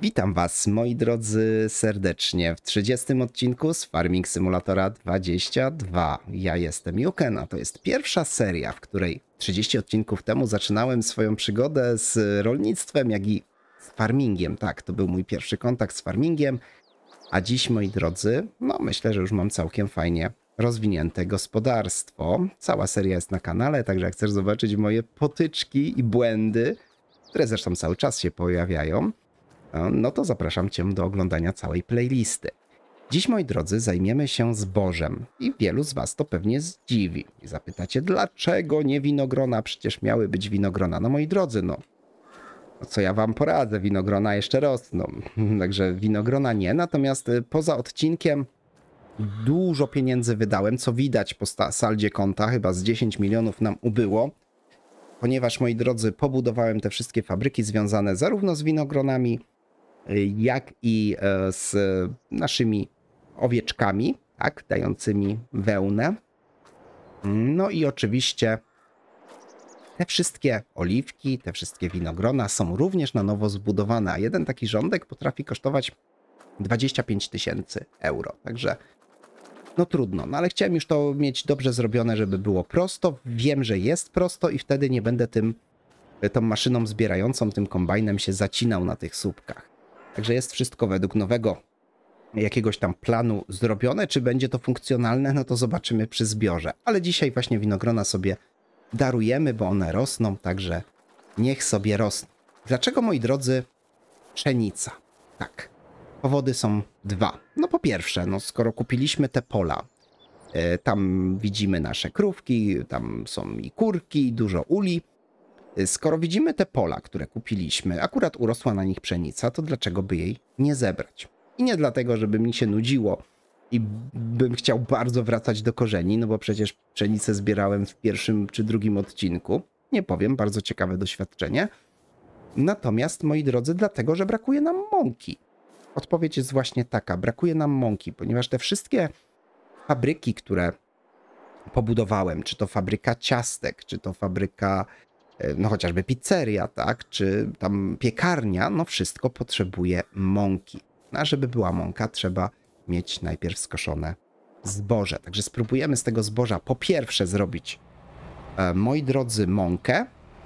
Witam Was, moi drodzy, serdecznie w 30. odcinku z Farming Simulatora 22. Ja jestem Juken, a to jest pierwsza seria, w której 30 odcinków temu zaczynałem swoją przygodę z rolnictwem, jak i z farmingiem. Tak, to był mój pierwszy kontakt z farmingiem, a dziś, moi drodzy, no myślę, że już mam całkiem fajnie rozwinięte gospodarstwo. Cała seria jest na kanale, także jak chcesz zobaczyć moje potyczki i błędy, które zresztą cały czas się pojawiają, no to zapraszam Cię do oglądania całej playlisty. Dziś, moi drodzy, zajmiemy się zbożem i wielu z Was to pewnie zdziwi. I zapytacie, dlaczego nie winogrona? Przecież miały być winogrona. No moi drodzy, no co ja Wam poradzę, winogrona jeszcze rosną. Także winogrona nie, natomiast poza odcinkiem dużo pieniędzy wydałem, co widać po saldzie konta, chyba z 10 milionów nam ubyło. Ponieważ, moi drodzy, pobudowałem te wszystkie fabryki związane zarówno z winogronami, jak i z naszymi owieczkami, tak, dającymi wełnę. No i oczywiście te wszystkie oliwki, te wszystkie winogrona są również na nowo zbudowane, a jeden taki rządek potrafi kosztować 25 000 euro. Także no trudno, no ale chciałem już to mieć dobrze zrobione, żeby było prosto. Wiem, że jest prosto i wtedy nie będę tą maszyną zbierającą, tym kombajnem się zacinał na tych słupkach. Także jest wszystko według nowego jakiegoś tam planu zrobione. Czy będzie to funkcjonalne, no to zobaczymy przy zbiorze. Ale dzisiaj właśnie winogrona sobie darujemy, bo one rosną, także niech sobie rosną. Dlaczego, moi drodzy, pszenica? Tak, powody są dwa. No po pierwsze, no skoro kupiliśmy te pola, tam widzimy nasze krówki, tam są i kurki, dużo uli. Skoro widzimy te pola, które kupiliśmy, akurat urosła na nich pszenica, to dlaczego by jej nie zebrać? I nie dlatego, żeby mi się nudziło i bym chciał bardzo wracać do korzeni, no bo przecież pszenicę zbierałem w pierwszym czy drugim odcinku. Nie powiem, bardzo ciekawe doświadczenie. Natomiast, moi drodzy, dlatego, że brakuje nam mąki. Odpowiedź jest właśnie taka, brakuje nam mąki, ponieważ te wszystkie fabryki, które pobudowałem, czy to fabryka ciastek, czy to fabryka, no chociażby pizzeria, tak, czy tam piekarnia, no wszystko potrzebuje mąki. A żeby była mąka, trzeba mieć najpierw skoszone zboże. Także spróbujemy z tego zboża po pierwsze zrobić, moi drodzy, mąkę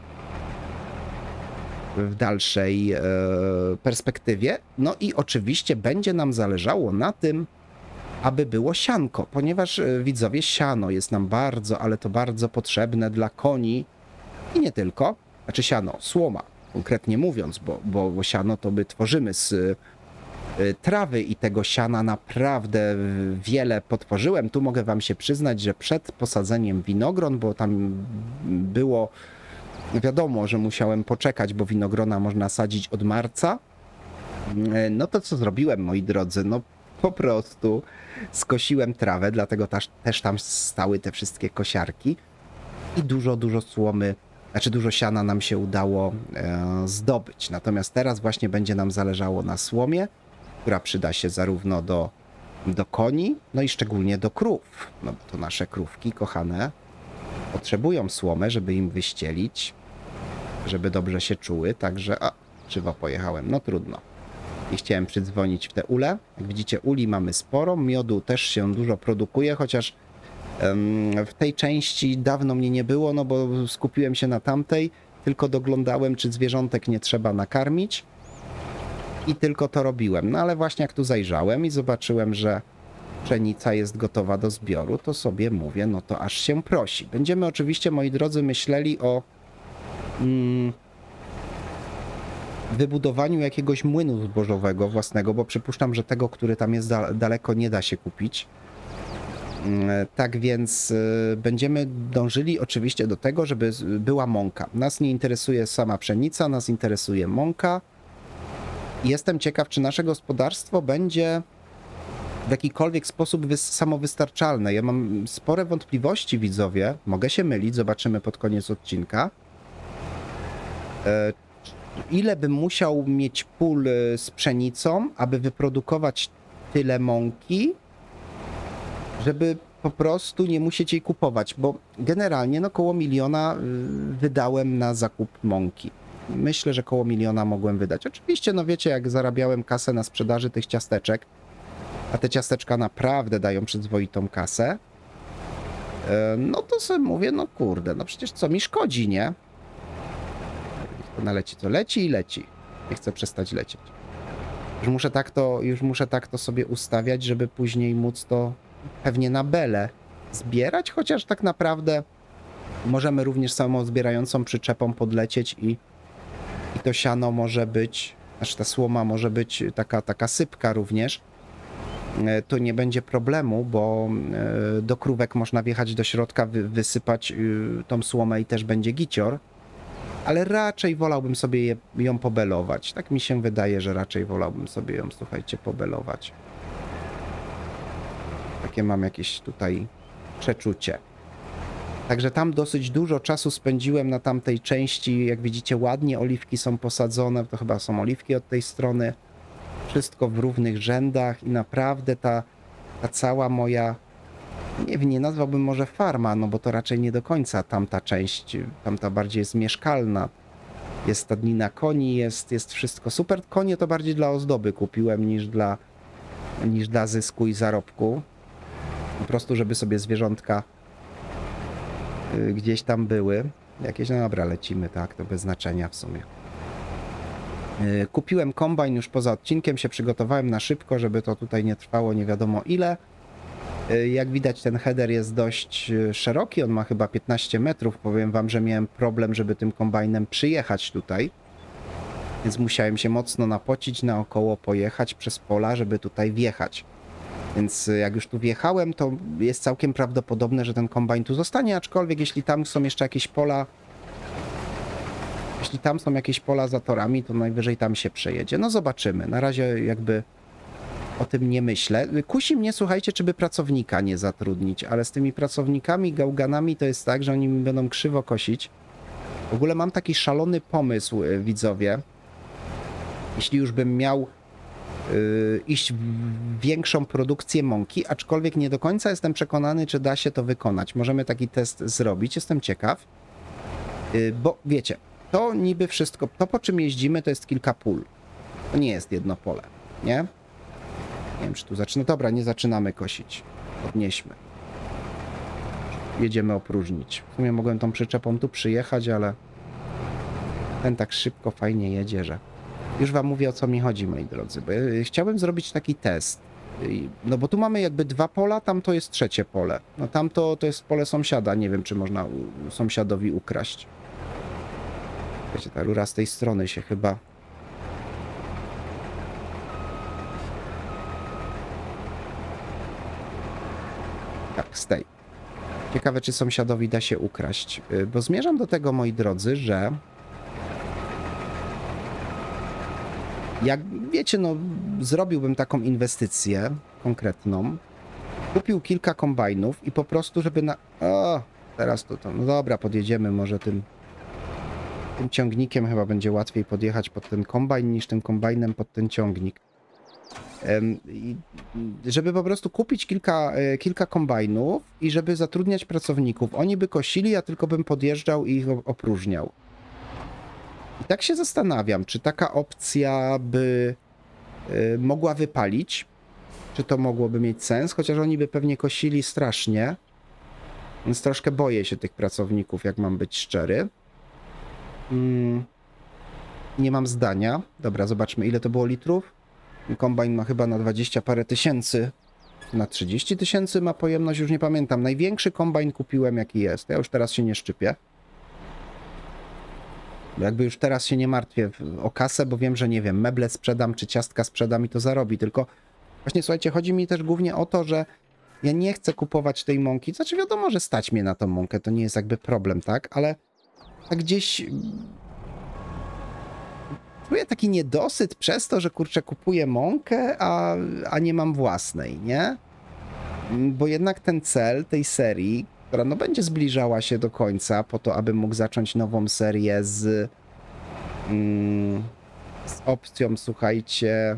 w dalszej perspektywie. No i oczywiście będzie nam zależało na tym, aby było sianko, ponieważ widzowie, siano jest nam bardzo, ale to bardzo potrzebne dla koni i nie tylko. Znaczy siano, słoma, konkretnie mówiąc, bo siano to my tworzymy z trawy i tego siana naprawdę wiele potworzyłem. Tu mogę Wam się przyznać, że przed posadzeniem winogron, bo tam było wiadomo, że musiałem poczekać, bo winogrona można sadzić od marca. No to co zrobiłem, moi drodzy? No po prostu skosiłem trawę, dlatego też tam stały te wszystkie kosiarki i dużo słomy, znaczy dużo siana nam się udało zdobyć. Natomiast teraz właśnie będzie nam zależało na słomie, która przyda się zarówno do koni, no i szczególnie do krów. No bo to nasze krówki kochane potrzebują słomę, żeby im wyścielić, żeby dobrze się czuły, także krzywo pojechałem, no trudno. I chciałem przydzwonić w te ule. Jak widzicie, uli mamy sporo, miodu też się dużo produkuje, chociaż w tej części dawno mnie nie było, no bo skupiłem się na tamtej, tylko doglądałem, czy zwierzątek nie trzeba nakarmić i tylko to robiłem. No ale właśnie jak tu zajrzałem i zobaczyłem, że pszenica jest gotowa do zbioru, to sobie mówię, no to aż się prosi. Będziemy oczywiście, moi drodzy, myśleli o wybudowaniu jakiegoś młynu zbożowego własnego, bo przypuszczam, że tego, który tam jest daleko, nie da się kupić. Tak więc będziemy dążyli oczywiście do tego, żeby była mąka. Nas nie interesuje sama pszenica, nas interesuje mąka. Jestem ciekaw, czy nasze gospodarstwo będzie w jakikolwiek sposób samowystarczalne. Ja mam spore wątpliwości, widzowie. Mogę się mylić, zobaczymy pod koniec odcinka. Ile bym musiał mieć pól z pszenicą, aby wyprodukować tyle mąki, żeby po prostu nie musieć jej kupować, bo generalnie no około 1 000 000 wydałem na zakup mąki. myślę, że koło 1 000 000 mogłem wydać. Oczywiście, no wiecie, jak zarabiałem kasę na sprzedaży tych ciasteczek, a te ciasteczka naprawdę dają przyzwoitą kasę, no to sobie mówię, no kurde, no przecież co mi szkodzi, nie? To naleci, to leci i leci. Nie chcę przestać lecieć. Już muszę tak to sobie ustawiać, żeby później móc to pewnie na belę zbierać, chociaż tak naprawdę możemy również samą zbierającą przyczepą podlecieć i to siano może być, znaczy ta słoma może być taka sypka również. To nie będzie problemu, bo do krówek można wjechać do środka, wysypać tą słomę i też będzie gicior. Ale raczej wolałbym sobie ją pobelować. Tak mi się wydaje, że raczej wolałbym sobie ją, słuchajcie, pobelować. Takie mam jakieś tutaj przeczucie. Także tam dosyć dużo czasu spędziłem na tamtej części. Jak widzicie, ładnie oliwki są posadzone. To chyba są oliwki od tej strony. Wszystko w równych rzędach i naprawdę ta cała moja... Nie nazwałbym może farma, no bo to raczej nie do końca tamta część. Tamta bardziej jest mieszkalna. Jest stadnina koni, jest wszystko super. Konie to bardziej dla ozdoby kupiłem niż dla zysku i zarobku. Po prostu, żeby sobie zwierzątka gdzieś tam były. Jakieś, no dobra, lecimy, tak, to bez znaczenia w sumie. Kupiłem kombajn już poza odcinkiem, się przygotowałem na szybko, żeby to tutaj nie trwało nie wiadomo ile. Jak widać, ten header jest dość szeroki, on ma chyba 15 metrów. Powiem wam, że miałem problem, żeby tym kombajnem przyjechać tutaj. Więc musiałem się mocno napocić, naokoło pojechać przez pola, żeby tutaj wjechać. Więc jak już tu wjechałem, to jest całkiem prawdopodobne, że ten kombajn tu zostanie, aczkolwiek jeśli tam są jeszcze jakieś pola... Jeśli tam są jakieś pola za torami, to najwyżej tam się przejedzie. No zobaczymy. Na razie jakby o tym nie myślę. Kusi mnie, słuchajcie, czy by pracownika nie zatrudnić, ale z tymi pracownikami, gałganami to jest tak, że oni mi będą krzywo kosić. W ogóle mam taki szalony pomysł, widzowie. Jeśli już bym miał iść w większą produkcję mąki, aczkolwiek nie do końca jestem przekonany, czy da się to wykonać. Możemy taki test zrobić, jestem ciekaw. Bo wiecie, to niby wszystko, to po czym jeździmy, to jest kilka pól. To nie jest jedno pole, nie? Nie wiem, czy tu zaczyna. Dobra, nie zaczynamy kosić. Podnieśmy. Jedziemy opróżnić. W sumie mogłem tą przyczepą tu przyjechać, ale ten tak szybko, fajnie jedzie, że... Już wam mówię, o co mi chodzi, moi drodzy. Bo chciałbym zrobić taki test. No bo tu mamy jakby 2 pola, tam to jest 3. pole. No tamto to jest pole sąsiada. Nie wiem, czy można sąsiadowi ukraść. Wiecie, ta rura z tej strony się chyba... Tak, z tej. Ciekawe, czy sąsiadowi da się ukraść. Bo zmierzam do tego, moi drodzy, że... Jak wiecie, no zrobiłbym taką inwestycję konkretną. Kupił kilka kombajnów i po prostu, żeby na... O, teraz to... No dobra, podjedziemy może tym ciągnikiem chyba będzie łatwiej podjechać pod ten kombajn niż tym kombajnem pod ten ciągnik. Żeby po prostu kupić kilka kombajnów i żeby zatrudniać pracowników. Oni by kosili, ja tylko bym podjeżdżał i ich opróżniał. I tak się zastanawiam, czy taka opcja by mogła wypalić, czy to mogłoby mieć sens, chociaż oni by pewnie kosili strasznie, więc troszkę boję się tych pracowników, jak mam być szczery. Nie mam zdania. Dobra, zobaczmy, ile to było litrów. Kombajn ma chyba na 20 parę tysięcy, na 30 000 ma pojemność, już nie pamiętam. Największy kombajn kupiłem, jaki jest. Ja już teraz się nie szczypię. Jakby już teraz się nie martwię o kasę, bo wiem, że nie wiem, meble sprzedam, czy ciastka sprzedam i to zarobi, tylko właśnie słuchajcie, chodzi mi też głównie o to, że ja nie chcę kupować tej mąki, znaczy wiadomo, że stać mnie na tą mąkę, to nie jest jakby problem, tak, ale tak gdzieś czuję taki niedosyt przez to, że kurczę kupuję mąkę, a nie mam własnej, nie? Bo jednak ten cel tej serii, która no będzie zbliżała się do końca po to, aby mógł zacząć nową serię z opcją, słuchajcie,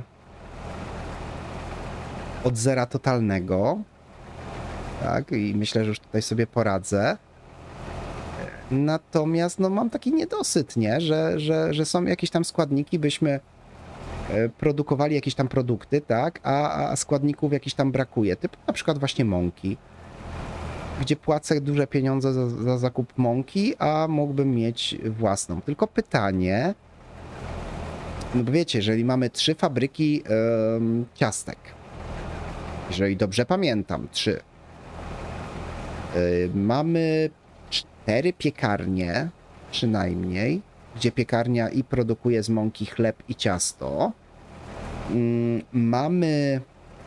od zera totalnego. Tak, i myślę, że już tutaj sobie poradzę. Natomiast no, mam taki niedosyt, nie? Że są jakieś tam składniki, byśmy produkowali jakieś tam produkty, tak? A składników jakiś tam brakuje. Typu na przykład właśnie mąki, gdzie płacę duże pieniądze za zakup mąki, a mógłbym mieć własną. Tylko pytanie, no bo wiecie, jeżeli mamy 3 fabryki ciastek, jeżeli dobrze pamiętam, 3, mamy 4 piekarnie przynajmniej, gdzie piekarnia i produkuje z mąki chleb i ciasto. Mamy...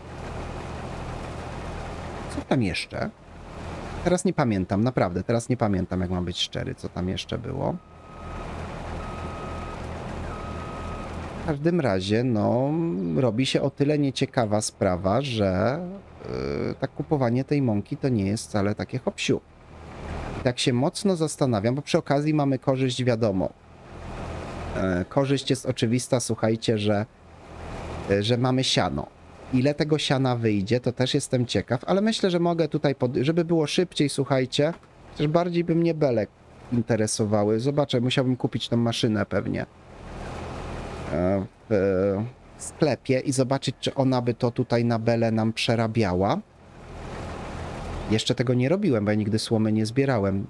Co tam jeszcze? Teraz nie pamiętam, naprawdę, teraz nie pamiętam, jak mam być szczery, co tam jeszcze było. W każdym razie, no, robi się o tyle nieciekawa sprawa, że tak kupowanie tej mąki to nie jest wcale takie hop-siup. I tak się mocno zastanawiam, bo przy okazji mamy korzyść, wiadomo. Korzyść jest oczywista, słuchajcie, że mamy siano. Ile tego siana wyjdzie, to też jestem ciekaw, ale myślę, że mogę tutaj, żeby było szybciej, słuchajcie, też bardziej by mnie belek interesowały. Zobaczę, musiałbym kupić tą maszynę pewnie w sklepie i zobaczyć, czy ona by to tutaj na belę nam przerabiała. Jeszcze tego nie robiłem, bo ja nigdy słomy nie zbierałem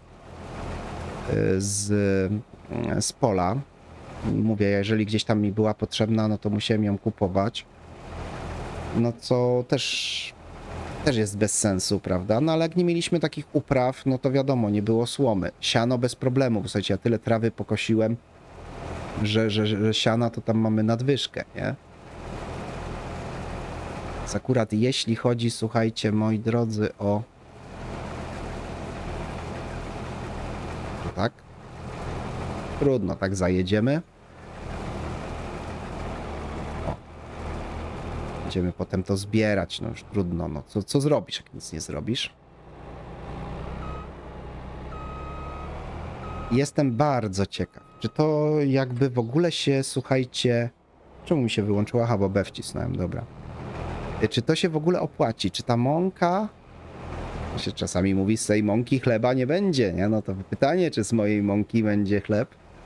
z pola. Mówię, jeżeli gdzieś tam mi była potrzebna, no to musiałem ją kupować. No co też jest bez sensu, prawda? No ale jak nie mieliśmy takich upraw, no to wiadomo, nie było słomy. Siano bez problemu, bo słuchajcie, ja tyle trawy pokosiłem, że siana to tam mamy nadwyżkę, nie? Więc akurat jeśli chodzi, słuchajcie, moi drodzy, o... Tak? Trudno, tak zajedziemy. O. Będziemy potem to zbierać, no już trudno, no co zrobisz, jak nic nie zrobisz? Jestem bardzo ciekaw, czy to jakby w ogóle się, słuchajcie... Czemu mi się wyłączyła? Aha, bo B wcisnąłem, dobra. Czy to się w ogóle opłaci? Czy ta mąka... Się czasami mówi, z tej mąki chleba nie będzie, nie? No to pytanie, czy z mojej mąki będzie chleb?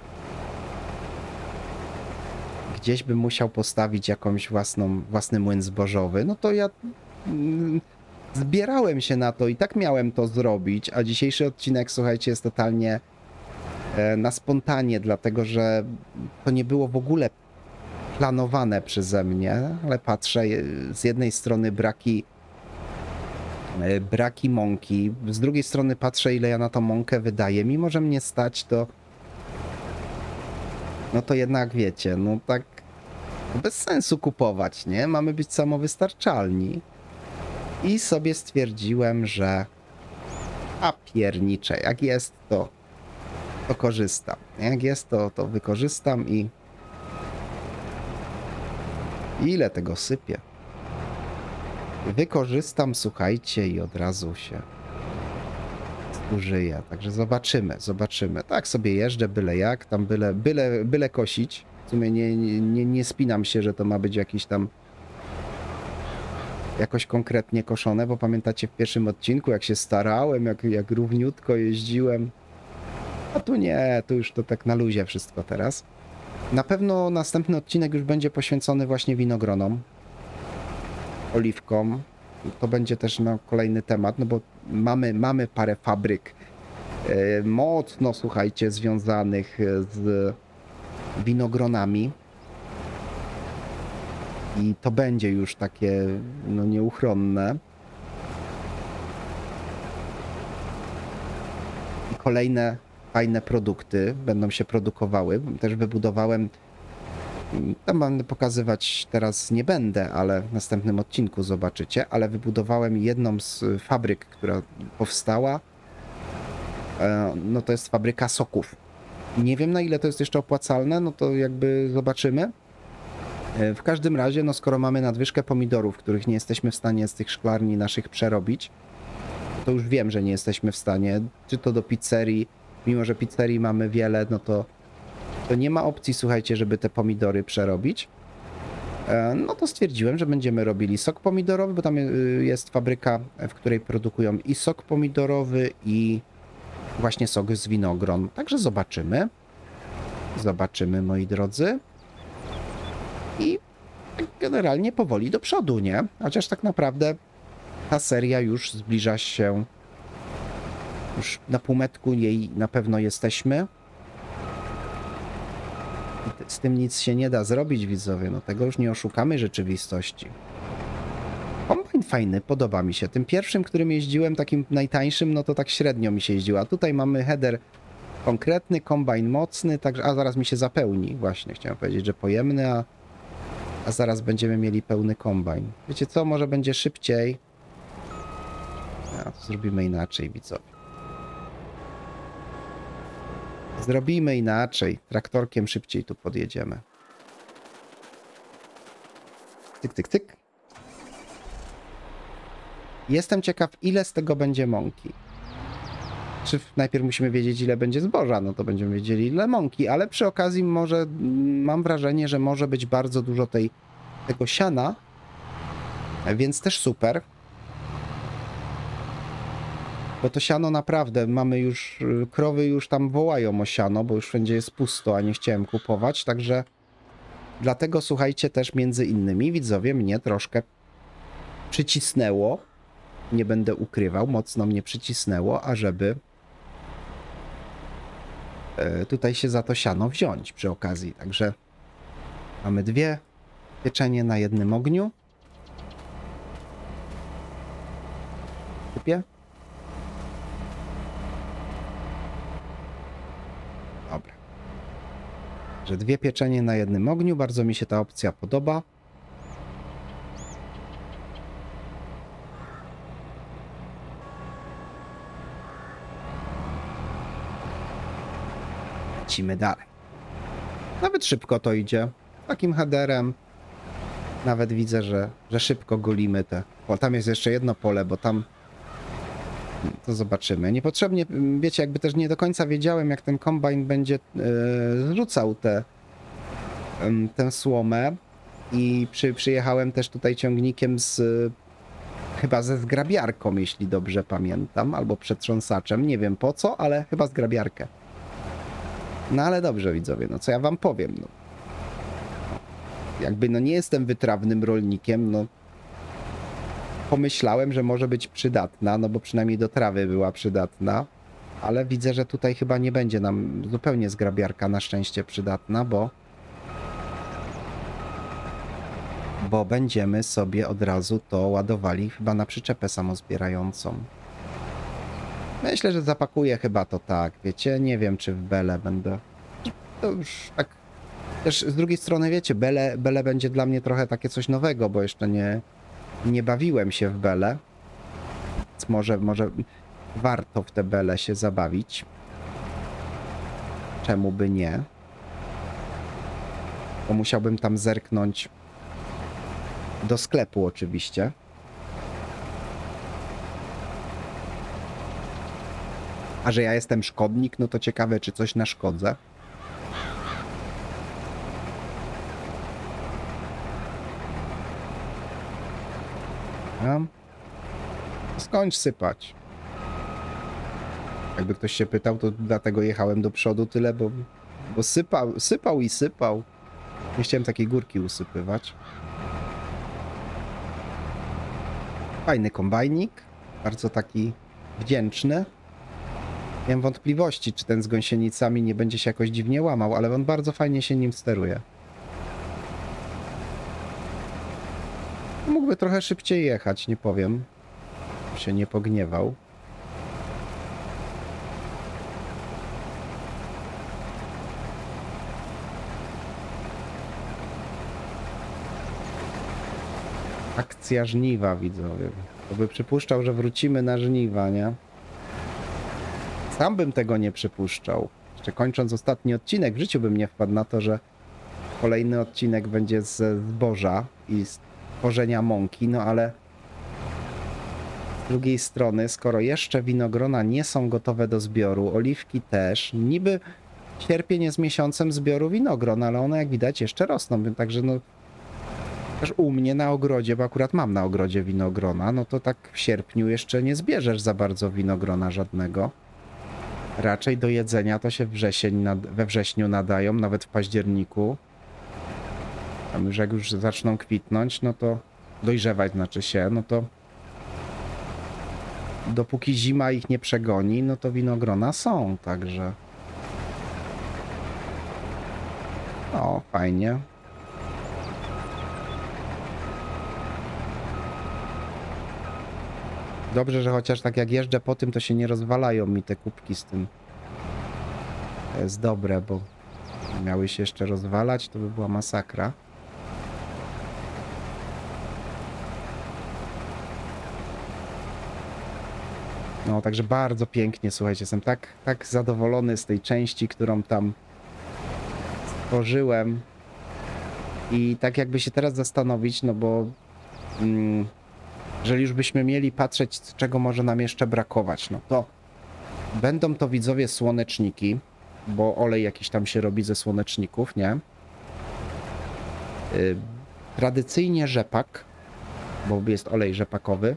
Gdzieś bym musiał postawić jakąś własny młyn zbożowy. No to ja zbierałem się na to i tak miałem to zrobić, a dzisiejszy odcinek, słuchajcie, jest totalnie na spontanie, dlatego że to nie było w ogóle planowane przeze mnie, ale patrzę, z jednej strony braki mąki, z drugiej strony patrzę, ile ja na tą mąkę wydaję, mimo że mnie stać, to no to jednak wiecie, no tak bez sensu kupować, nie? Mamy być samowystarczalni. I sobie stwierdziłem, że a piernicze, jak jest to korzystam. Jak jest to wykorzystam i ile tego sypie. Wykorzystam, słuchajcie, i od razu się zużyję. Także zobaczymy. Tak sobie jeżdżę, byle jak, tam byle kosić. W sumie nie spinam się, że to ma być jakiś tam jakoś konkretnie koszone, bo pamiętacie w pierwszym odcinku, jak się starałem, jak równiutko jeździłem. A tu nie, tu już to tak na luzie wszystko teraz. Na pewno następny odcinek już będzie poświęcony właśnie winogronom, oliwkom. To będzie też no, kolejny temat, no bo mamy parę fabryk mocno, słuchajcie, związanych z winogronami. I to będzie już takie no, nieuchronne. I kolejne fajne produkty będą się produkowały. Też wybudowałem, tam będę pokazywać teraz nie będę, ale w następnym odcinku zobaczycie, ale wybudowałem jedną z fabryk, która powstała. No to jest fabryka soków. Nie wiem, na ile to jest jeszcze opłacalne, no to jakby zobaczymy. W każdym razie, no skoro mamy nadwyżkę pomidorów, których nie jesteśmy w stanie z tych szklarni naszych przerobić, to już wiem, że nie jesteśmy w stanie, czy to do pizzerii, mimo że pizzerii mamy wiele, no to nie ma opcji, słuchajcie, żeby te pomidory przerobić. No to stwierdziłem, że będziemy robili sok pomidorowy, bo tam jest fabryka, w której produkują i sok pomidorowy, i właśnie sok z winogron. Także zobaczymy. Zobaczymy, moi drodzy. I generalnie powoli do przodu, nie? Chociaż tak naprawdę ta seria już zbliża się. Już na półmetku jej na pewno jesteśmy. I z tym nic się nie da zrobić, widzowie. No tego już nie oszukamy rzeczywistości. Kombajn fajny, podoba mi się. Tym pierwszym, którym jeździłem, takim najtańszym, no to tak średnio mi się jeździło. A tutaj mamy header konkretny, kombajn mocny, także... A zaraz mi się zapełni. Właśnie, chciałem powiedzieć, że pojemny, a zaraz będziemy mieli pełny kombajn. Wiecie co? Może będzie szybciej. No, to zrobimy inaczej, widzowie. Zrobimy inaczej. Traktorkiem szybciej tu podjedziemy. Tyk, tyk, tyk. Jestem ciekaw, ile z tego będzie mąki. Czy najpierw musimy wiedzieć, ile będzie zboża, no to będziemy wiedzieli, ile mąki, ale przy okazji może, mam wrażenie, że może być bardzo dużo tego siana, więc też super. Bo to siano naprawdę, mamy już, krowy już tam wołają o siano, bo już wszędzie jest pusto, a nie chciałem kupować, także dlatego słuchajcie, też między innymi widzowie mnie troszkę przycisnęło, nie będę ukrywał, mocno mnie przycisnęło, ażeby tutaj się za to siano wziąć przy okazji, także mamy 2 pieczenie na jednym ogniu. Sypię. Dobra. Że 2 pieczenie na jednym ogniu. Bardzo mi się ta opcja podoba. Lecimy dalej. Nawet szybko to idzie. Takim headerem. Nawet widzę, że szybko golimy te. O, tam jest jeszcze jedno pole, bo tam... To zobaczymy. Niepotrzebnie, wiecie, jakby też nie do końca wiedziałem, jak ten kombajn będzie zrzucał tę słomę. I przyjechałem też tutaj ciągnikiem chyba ze zgrabiarką, jeśli dobrze pamiętam, albo przetrząsaczem. Nie wiem po co, ale chyba zgrabiarkę. No ale dobrze, widzowie, no co ja wam powiem, no. Jakby, no nie jestem wytrawnym rolnikiem, no. Pomyślałem, że może być przydatna, no bo przynajmniej do trawy była przydatna. Ale widzę, że tutaj chyba nie będzie nam zupełnie zgrabiarka na szczęście przydatna, bo będziemy sobie od razu to ładowali chyba na przyczepę samozbierającą. Myślę, że zapakuję chyba to tak, wiecie, nie wiem, czy w belę będę. To już tak. Też z drugiej strony, wiecie, bele będzie dla mnie trochę takie coś nowego, bo jeszcze nie bawiłem się w belę. Więc może warto w te bele się zabawić. Czemu by nie? Bo musiałbym tam zerknąć do sklepu oczywiście. A że ja jestem szkodnik, no to ciekawe, czy coś naszkodzę. Skończ sypać. Jakby ktoś się pytał, to dlatego jechałem do przodu tyle, bo sypał i sypał. Nie chciałem takiej górki usypywać. Fajny kombajnik. Bardzo taki wdzięczny. Miałem wątpliwości, czy ten z gąsienicami nie będzie się jakoś dziwnie łamał, ale on bardzo fajnie się nim steruje. Mógłby trochę szybciej jechać, nie powiem. Się nie pogniewał. Akcja żniwa, widzowie. To by przypuszczał, że wrócimy na żniwa, nie? Sam bym tego nie przypuszczał. Jeszcze kończąc ostatni odcinek, w życiu bym nie wpadł na to, że kolejny odcinek będzie ze zboża i z tworzenia mąki, no ale z drugiej strony, skoro jeszcze winogrona nie są gotowe do zbioru, oliwki też, niby sierpień jest miesiącem zbioru winogron, ale one jak widać jeszcze rosną, także no też u mnie na ogrodzie, bo akurat mam na ogrodzie winogrona, no to tak w sierpniu jeszcze nie zbierzesz za bardzo winogrona żadnego. Raczej do jedzenia to się we wrześniu nadają, nawet w październiku. Tam już jak już zaczną kwitnąć, no to dojrzewać znaczy się, no to dopóki zima ich nie przegoni, no to winogrona są, także... O, fajnie. Dobrze, że chociaż tak jak jeżdżę po tym, to się nie rozwalają mi te kubki z tym. To jest dobre, bo miały się jeszcze rozwalać, to by była masakra. No, także bardzo pięknie, słuchajcie, jestem tak zadowolony z tej części, którą tam stworzyłem. I tak jakby się teraz zastanowić, no bo jeżeli już byśmy mieli patrzeć, czego może nam jeszcze brakować, no to będą to, widzowie, słoneczniki, bo olej jakiś tam się robi ze słoneczników, nie? Tradycyjnie rzepak, bo jest olej rzepakowy.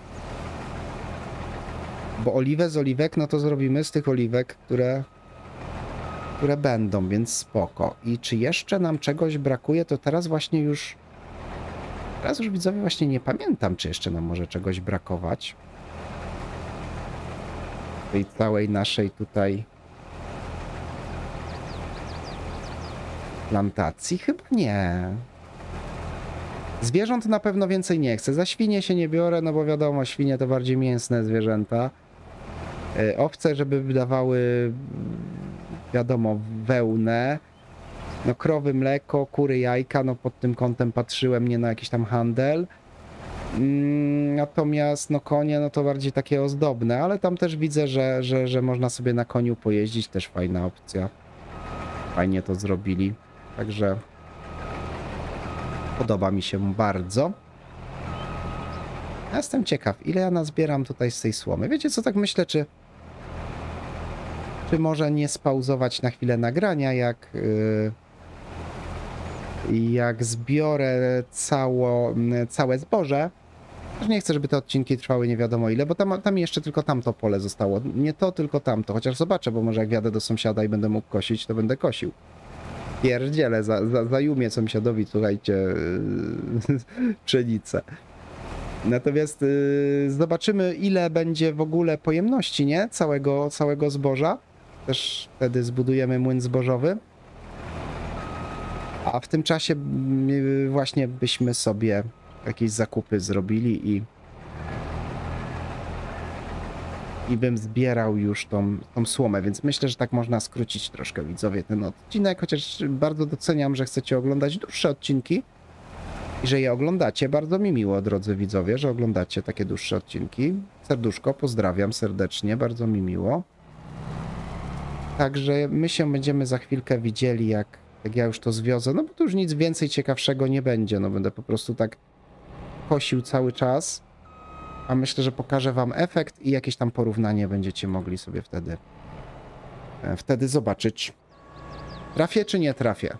Bo oliwę z oliwek, no to zrobimy z tych oliwek, które będą, więc spoko. I czy jeszcze nam czegoś brakuje, to teraz już widzowie właśnie nie pamiętam, czy jeszcze nam może czegoś brakować. Tej całej naszej tutaj plantacji? Chyba nie. Zwierząt na pewno więcej nie chcę. Za świnie się nie biorę, no bo wiadomo, świnie to bardziej mięsne zwierzęta. Owce, żeby dawały, wiadomo, wełnę. No krowy mleko, kury jajka, no pod tym kątem patrzyłem, nie na jakiś tam handel. Natomiast no konie, no to bardziej takie ozdobne, ale tam też widzę, że można sobie na koniu pojeździć, też fajna opcja. Fajnie to zrobili, także podoba mi się bardzo. Ja jestem ciekaw, ile ja nazbieram tutaj z tej słomy. Wiecie co, tak myślę, czy może nie spauzować na chwilę nagrania, jak zbiorę całe zboże. Też nie chcę, żeby te odcinki trwały nie wiadomo ile, bo tam jeszcze tylko tamto pole zostało. Nie to, tylko tamto. Chociaż zobaczę, bo może jak wjadę do sąsiada i będę mógł kosić, to będę kosił. Pierdzielę, zajumię sąsiadowi, słuchajcie, pszenicę. Natomiast zobaczymy, ile będzie w ogóle pojemności, nie? Całego zboża. Też wtedy zbudujemy młyn zbożowy. A w tym czasie właśnie byśmy sobie jakieś zakupy zrobili i bym zbierał już tą słomę, więc myślę, że tak można skrócić troszkę, widzowie, ten odcinek, chociaż bardzo doceniam, że chcecie oglądać dłuższe odcinki i że je oglądacie. Bardzo mi miło, drodzy widzowie, że oglądacie takie dłuższe odcinki. Serduszko, pozdrawiam serdecznie, bardzo mi miło. Także my się będziemy za chwilkę widzieli, jak ja już to zwiozę, no bo tu już nic więcej ciekawszego nie będzie, no będę po prostu tak kosił cały czas, a myślę, że pokażę wam efekt i jakieś tam porównanie będziecie mogli sobie wtedy zobaczyć. Trafię czy nie trafię?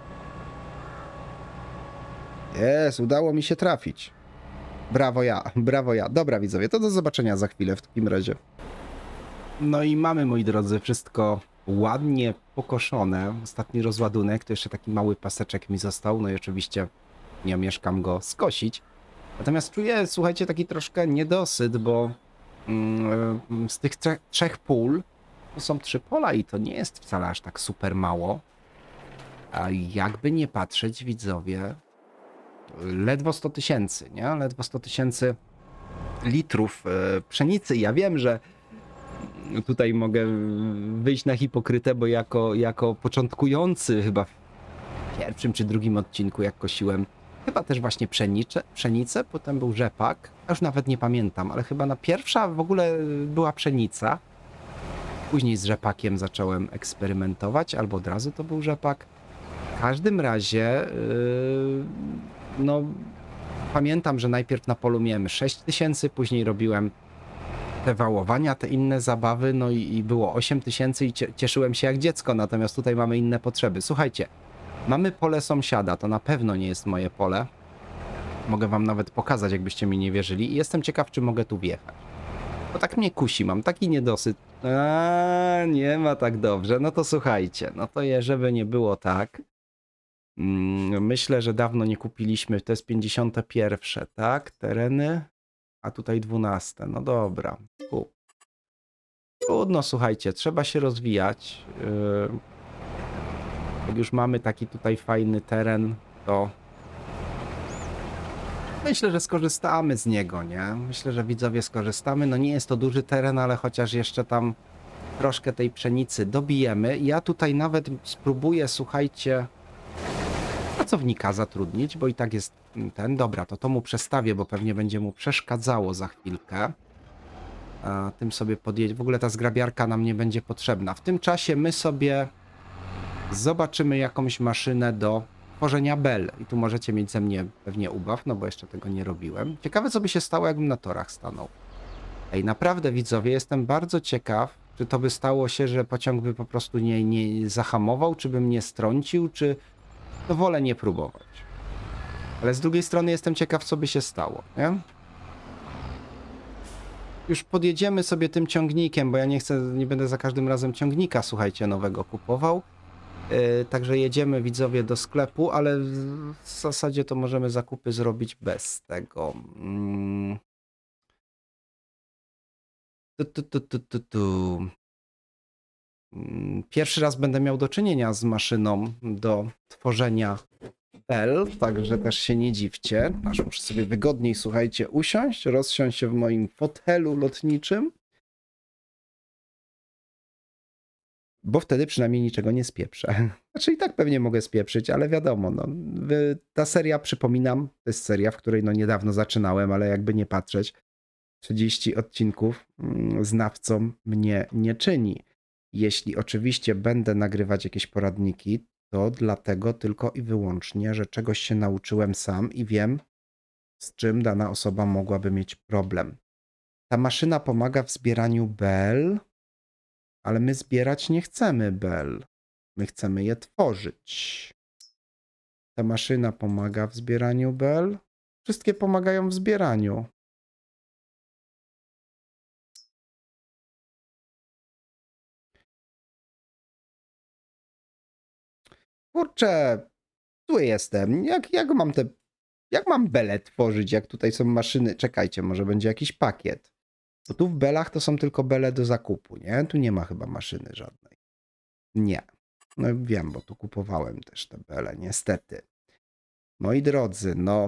Jest, udało mi się trafić. Brawo ja, brawo ja. Dobra, widzowie, to do zobaczenia za chwilę w takim razie. No i mamy, moi drodzy, wszystko ładnie pokoszone. Ostatni rozładunek, to jeszcze taki mały paseczek mi został, no i oczywiście nie omieszkam go skosić. Natomiast czuję, słuchajcie, taki troszkę niedosyt, bo z tych trzech pól to są 3 pola i to nie jest wcale aż tak super mało. A jakby nie patrzeć, widzowie, ledwo 100 000, nie? Ledwo 100 000 litrów pszenicy. Ja wiem, że tutaj mogę wyjść na hipokrytę, bo jako początkujący chyba w pierwszym czy drugim odcinku, jak kosiłem, chyba też właśnie pszenicę, potem był rzepak, ja już nawet nie pamiętam, ale chyba pierwsza w ogóle była pszenica. Później z rzepakiem zacząłem eksperymentować, albo od razu to był rzepak. W każdym razie, no pamiętam, że najpierw na polu miałem 6000, później robiłem te wałowania, te inne zabawy, no i było 8000 i cieszyłem się jak dziecko, natomiast tutaj mamy inne potrzeby. Słuchajcie, mamy pole sąsiada, to na pewno nie jest moje pole. Mogę wam nawet pokazać, jakbyście mi nie wierzyli i jestem ciekaw, czy mogę tu wjechać. Bo tak mnie kusi, mam taki niedosyt. A, nie ma tak dobrze. No to słuchajcie, no to żeby nie było tak. Myślę, że dawno nie kupiliśmy. To jest 51, tak? Tereny, a tutaj 12. No dobra. Trudno, słuchajcie, trzeba się rozwijać. Jak już mamy taki tutaj fajny teren, to myślę, że skorzystamy z niego, nie? Myślę, że widzowie skorzystamy. No nie jest to duży teren, ale chociaż jeszcze tam troszkę tej pszenicy dobijemy. Ja tutaj nawet spróbuję, słuchajcie, pracownika zatrudnić, bo i tak jest ten. Dobra, to mu przestawię, bo pewnie będzie mu przeszkadzało za chwilkę. A tym sobie podjedzie. W ogóle ta zgrabiarka nam nie będzie potrzebna. W tym czasie my sobie zobaczymy jakąś maszynę do tworzenia bel. I tu możecie mieć ze mnie pewnie ubaw, no bo jeszcze tego nie robiłem. Ciekawe, co by się stało, jakbym na torach stanął. Ej, naprawdę, widzowie, jestem bardzo ciekaw, czy to by stało się, że pociąg by po prostu nie zahamował, czy bym nie strącił, czy... No wolę nie próbować. Ale z drugiej strony jestem ciekaw, co by się stało, nie? Już podjedziemy sobie tym ciągnikiem, bo ja nie będę za każdym razem ciągnika, słuchajcie, nowego kupował. Także jedziemy, widzowie, do sklepu, ale w zasadzie to możemy zakupy zrobić bez tego. Pierwszy raz będę miał do czynienia z maszyną do tworzenia bel, także też się nie dziwcie. Aż muszę sobie wygodniej, słuchajcie, usiąść, rozsiąść się w moim fotelu lotniczym. Bo wtedy przynajmniej niczego nie spieprzę. Znaczy i tak pewnie mogę spieprzyć, ale wiadomo, no, ta seria, przypominam, to jest seria, w której no niedawno zaczynałem, ale jakby nie patrzeć, 30 odcinków znawcą mnie nie czyni. Jeśli oczywiście będę nagrywać jakieś poradniki, to dlatego tylko i wyłącznie, że czegoś się nauczyłem sam i wiem, z czym dana osoba mogłaby mieć problem. Ta maszyna pomaga w zbieraniu bel, ale my zbierać nie chcemy bel. My chcemy je tworzyć. Ta maszyna pomaga w zbieraniu bel. Wszystkie pomagają w zbieraniu. Kurczę, zły jestem. Jak mam bele tworzyć, jak tutaj są maszyny? Czekajcie, może będzie jakiś pakiet. Bo tu w belach to są tylko bele do zakupu, nie? Tu nie ma chyba maszyny żadnej. Nie. No wiem, bo tu kupowałem też te bele, niestety. Moi drodzy, no...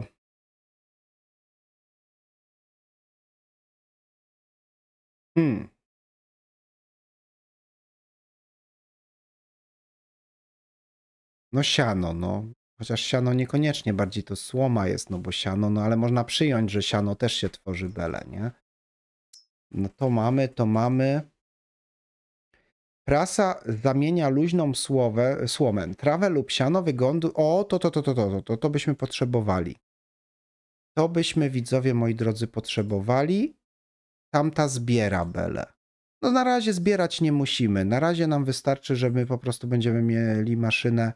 No siano, no. Chociaż siano niekoniecznie, bardziej to słoma jest, no bo siano, no ale można przyjąć, że siano też się tworzy bele, nie? No to mamy. Prasa zamienia luźną słomę. Trawę lub siano wyglądu... O, to byśmy potrzebowali. To byśmy, widzowie, moi drodzy, potrzebowali. Tamta zbiera bele. No na razie zbierać nie musimy. Na razie nam wystarczy, że my po prostu będziemy mieli maszynę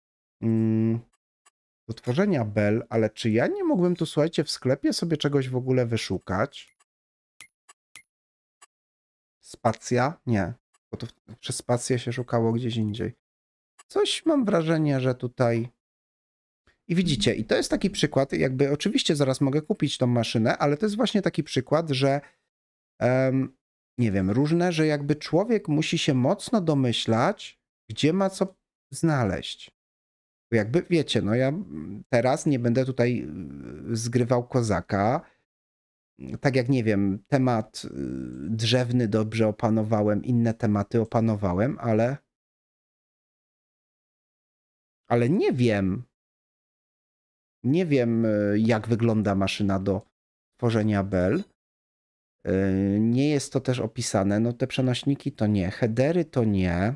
do tworzenia bel, ale czy ja nie mógłbym tu, słuchajcie, w sklepie sobie czegoś w ogóle wyszukać? Spacja? Nie, bo to przez spację się szukało gdzieś indziej. Coś mam wrażenie, że tutaj... I widzicie, i to jest taki przykład, jakby oczywiście zaraz mogę kupić tą maszynę, ale to jest właśnie taki przykład, że nie wiem, różne, że jakby człowiek musi się mocno domyślać, gdzie ma co znaleźć. Bo jakby wiecie, no ja teraz nie będę tutaj zgrywał kozaka. Tak jak nie wiem, temat drzewny dobrze opanowałem, inne tematy opanowałem, ale nie wiem jak wygląda maszyna do tworzenia bel. Nie jest to też opisane. No te przenośniki to nie, headery to nie.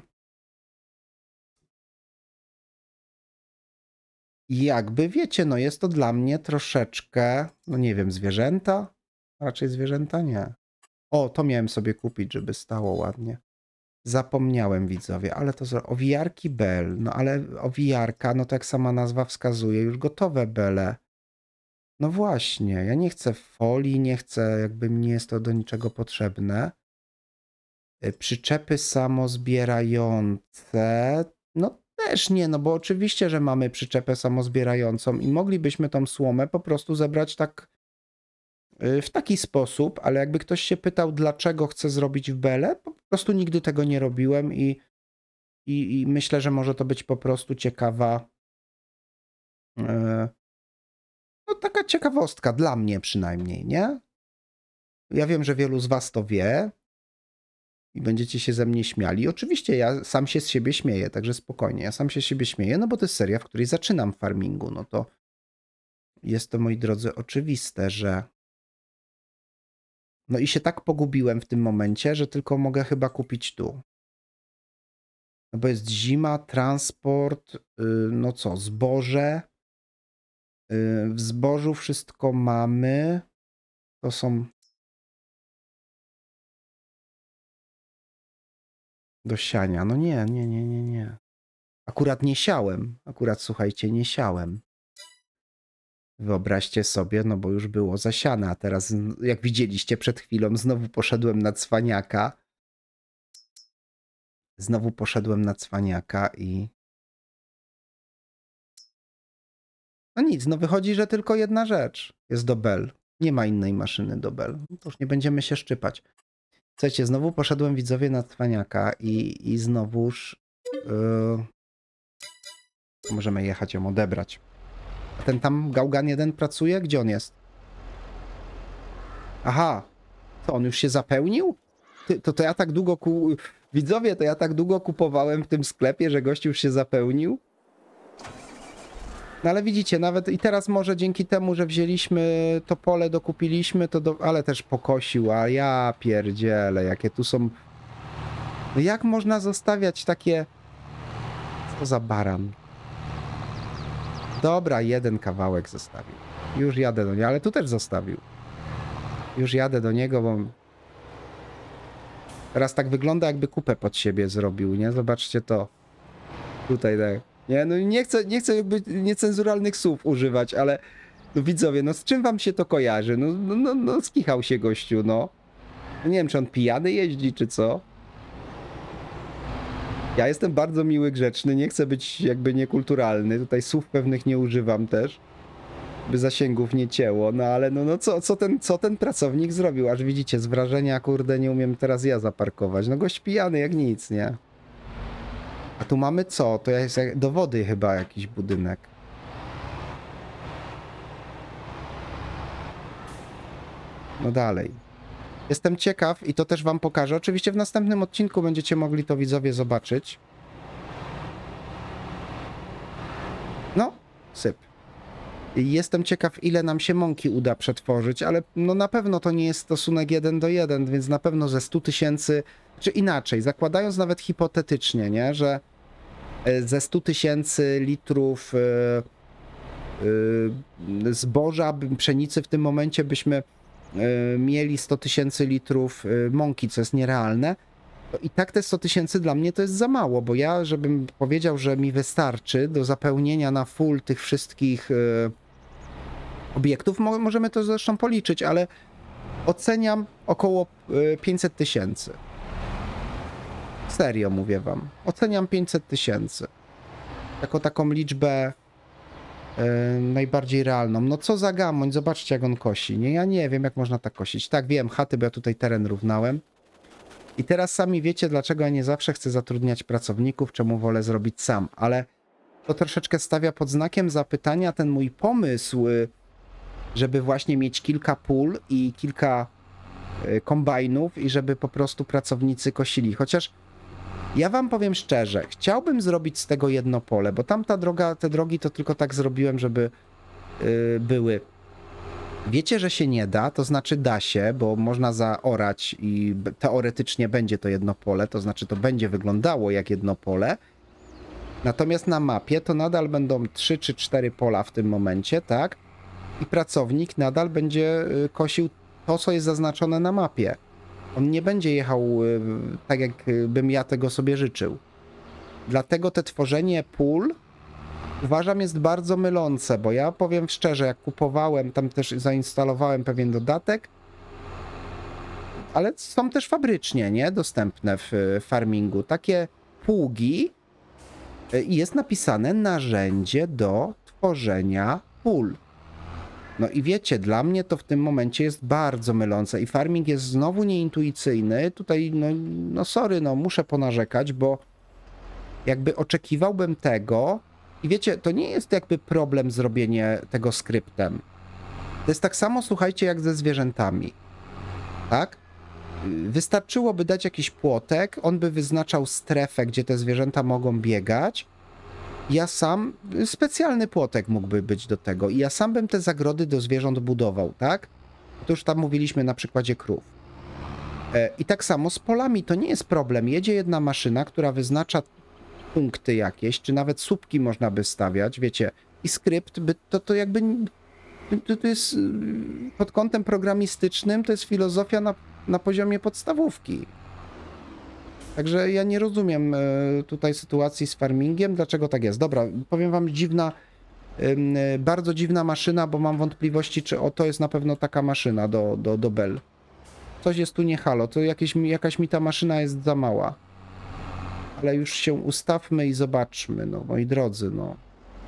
I jakby wiecie, no jest to dla mnie troszeczkę, no nie wiem, zwierzęta? Raczej zwierzęta nie. O, to miałem sobie kupić, żeby stało ładnie. Zapomniałem, widzowie, ale to owijarki bel. No ale owijarka, no tak jak sama nazwa wskazuje, już gotowe bele. No właśnie, ja nie chcę folii, nie chcę, jakby mi nie jest to do niczego potrzebne. Przyczepy samozbierające, no też nie, no bo oczywiście, że mamy przyczepę samozbierającą i moglibyśmy tą słomę po prostu zebrać tak w taki sposób, ale jakby ktoś się pytał, dlaczego chcę zrobić w Bele, po prostu nigdy tego nie robiłem i myślę, że może to być po prostu ciekawa, no taka ciekawostka, dla mnie przynajmniej, nie? Ja wiem, że wielu z was to wie i będziecie się ze mnie śmiali. Oczywiście ja sam się z siebie śmieję, także spokojnie, ja sam się z siebie śmieję, no bo to jest seria, w której zaczynam w farmingu, no to jest to, moi drodzy, oczywiste, że no i się tak pogubiłem w tym momencie, że tylko mogę chyba kupić tu. No bo jest zima, transport, no co, zboże. W zbożu wszystko mamy. To są do siania. No nie. Akurat nie siałem. Akurat, słuchajcie, nie siałem. Wyobraźcie sobie, no bo już było zasiane, a teraz, jak widzieliście przed chwilą, znowu poszedłem na cwaniaka. Znowu poszedłem na cwaniaka i... No nic, no wychodzi, że tylko jedna rzecz jest do Bell. Nie ma innej maszyny do Bell. No to już nie będziemy się szczypać. Słuchajcie, znowu poszedłem, widzowie, na cwaniaka i znowuż możemy jechać ją odebrać. A ten tam Gaugan 1 pracuje? Gdzie on jest? Aha, to on już się zapełnił? To ja tak długo Widzowie, to ja tak długo kupowałem w tym sklepie, że gość już się zapełnił? No ale widzicie, nawet i teraz może dzięki temu, że wzięliśmy to pole, dokupiliśmy, ale też pokosił, a ja pierdzielę, jakie tu są... No jak można zostawiać takie... Co za baran? Dobra, jeden kawałek zostawił. Już jadę do niego, ale tu też zostawił. Już jadę do niego, bo... Teraz tak wygląda, jakby kupę pod siebie zrobił, nie? Zobaczcie to. Tutaj tak. Nie, no nie chcę jakby niecenzuralnych słów używać, ale no widzowie, no z czym wam się to kojarzy? No skichał się gościu, no. Nie wiem, czy on pijany jeździ, czy co? Ja jestem bardzo miły, grzeczny, nie chcę być jakby niekulturalny, tutaj słów pewnych nie używam też, by zasięgów nie cięło, no ale no co ten pracownik zrobił? Aż widzicie, z wrażenia, kurde, nie umiem teraz ja zaparkować. No gość pijany jak nic, nie? A tu mamy co? To jest do wody chyba jakiś budynek. No dalej. Jestem ciekaw i to też wam pokażę. Oczywiście w następnym odcinku będziecie mogli to, widzowie, zobaczyć. No, syp. Jestem ciekaw, ile nam się mąki uda przetworzyć, ale no na pewno to nie jest stosunek 1:1, więc na pewno ze 100 000, czy inaczej, zakładając nawet hipotetycznie, nie, że ze 100 000 litrów zboża, pszenicy w tym momencie byśmy mieli 100 000 litrów mąki, co jest nierealne, to i tak te 100 000 dla mnie to jest za mało, bo ja, żebym powiedział, że mi wystarczy do zapełnienia na full tych wszystkich obiektów, możemy to zresztą policzyć, ale oceniam około 500 000. Serio mówię wam. Oceniam 500 000. Jako taką liczbę najbardziej realną. No co za gamoń, zobaczcie jak on kosi. Nie, ja nie wiem jak można tak kosić. Tak, wiem, chaty, bo ja tutaj teren równałem. I teraz sami wiecie, dlaczego ja nie zawsze chcę zatrudniać pracowników, czemu wolę zrobić sam, ale to troszeczkę stawia pod znakiem zapytania ten mój pomysł, żeby właśnie mieć kilka pól i kilka kombajnów i żeby po prostu pracownicy kosili. Chociaż ja wam powiem szczerze, chciałbym zrobić z tego jedno pole, bo tamta droga, te drogi to tylko tak zrobiłem, żeby były. Wiecie, że się nie da, to znaczy da się, bo można zaorać i teoretycznie będzie to jedno pole, to znaczy to będzie wyglądało jak jedno pole. Natomiast na mapie to nadal będą 3 czy 4 pola w tym momencie, tak? I pracownik nadal będzie kosił to, co jest zaznaczone na mapie. On nie będzie jechał tak, jak bym ja tego sobie życzył. Dlatego te tworzenie pól uważam jest bardzo mylące, bo ja powiem szczerze, jak kupowałem, tam też zainstalowałem pewien dodatek, ale są też fabrycznie, nie? Dostępne w farmingu. Takie pługi i jest napisane narzędzie do tworzenia pól. No i wiecie, dla mnie to w tym momencie jest bardzo mylące i farming jest znowu nieintuicyjny. Tutaj, no sorry, no muszę ponarzekać, bo jakby oczekiwałbym tego i wiecie, to nie jest jakby problem zrobienie tego skryptem. To jest tak samo, słuchajcie, jak ze zwierzętami, tak? Wystarczyłoby dać jakiś płotek, on by wyznaczał strefę, gdzie te zwierzęta mogą biegać. Ja sam, specjalny płotek mógłby być do tego i ja sam bym te zagrody do zwierząt budował, tak? To już tam mówiliśmy na przykładzie krów. I tak samo z polami, to nie jest problem. Jedzie jedna maszyna, która wyznacza punkty jakieś, czy nawet słupki można by stawiać, wiecie, i skrypt, to jakby, to jest pod kątem programistycznym, to jest filozofia na poziomie podstawówki. Także ja nie rozumiem tutaj sytuacji z farmingiem, dlaczego tak jest. Dobra, powiem wam, bardzo dziwna maszyna, bo mam wątpliwości, czy to jest na pewno taka maszyna do Bell. Coś jest tu nie halo, to jakaś mi ta maszyna jest za mała. Ale już się ustawmy i zobaczmy, no moi drodzy, no.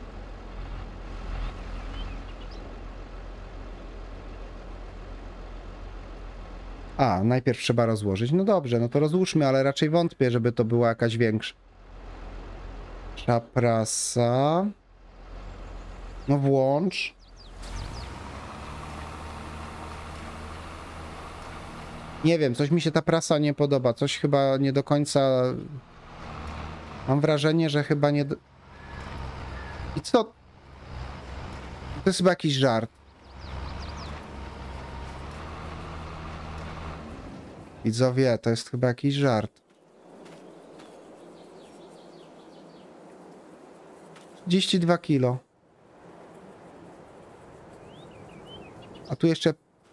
A, najpierw trzeba rozłożyć. No dobrze, no to rozłóżmy, ale raczej wątpię, żeby to była jakaś większa prasa. No włącz. Nie wiem, coś mi się ta prasa nie podoba. Coś chyba nie do końca... Mam wrażenie, że chyba nie... I co? To jest chyba jakiś żart. Widzowie, to jest chyba jakiś żart. 32 kilo. A tu jeszcze...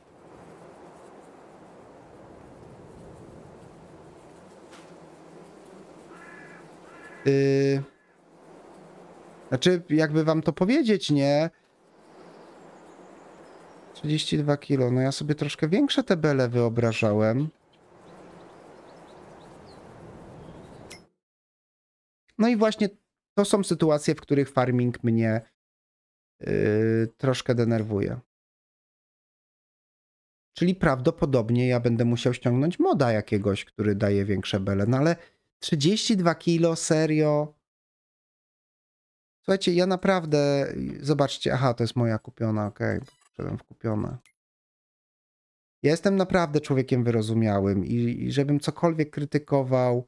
Znaczy, jakby wam to powiedzieć, nie? 32 kilo. No ja sobie troszkę większe te bele wyobrażałem. No i właśnie to są sytuacje, w których farming mnie troszkę denerwuje. Czyli prawdopodobnie ja będę musiał ściągnąć moda jakiegoś, który daje większe bele. No ale 32 kilo, serio? Słuchajcie, ja naprawdę... Zobaczcie, aha, to jest moja kupiona, okej, wszedłem w kupione. Ja jestem naprawdę człowiekiem wyrozumiałym i żebym cokolwiek krytykował...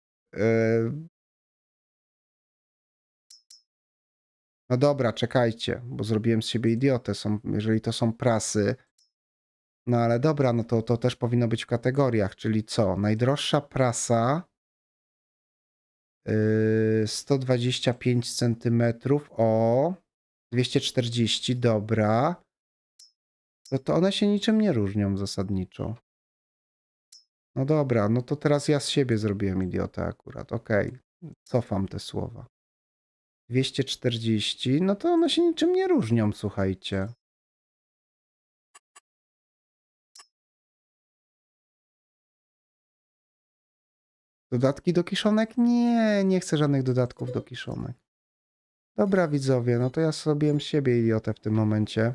No dobra, czekajcie, bo zrobiłem z siebie idiotę. Jeżeli to są prasy... No ale dobra, no to też powinno być w kategoriach, czyli co? Najdroższa prasa 125 cm o 240, dobra. To one się niczym nie różnią zasadniczo. No dobra, no to teraz ja z siebie zrobiłem idiotę akurat, okej. Cofam te słowa. 240, no to one się niczym nie różnią, słuchajcie. Dodatki do kiszonek? Nie, nie chcę żadnych dodatków do kiszonek. Dobra, widzowie, no to ja zrobiłem z siebie idiotę w tym momencie.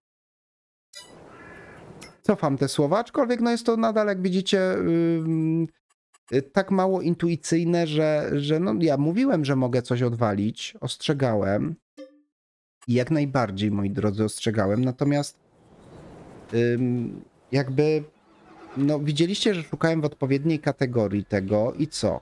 Cofam te słowa, aczkolwiek no jest to nadal, jak widzicie, tak mało intuicyjne, że no ja mówiłem, że mogę coś odwalić, ostrzegałem. I jak najbardziej, moi drodzy, ostrzegałem, natomiast jakby... No, widzieliście, że szukałem w odpowiedniej kategorii tego i co?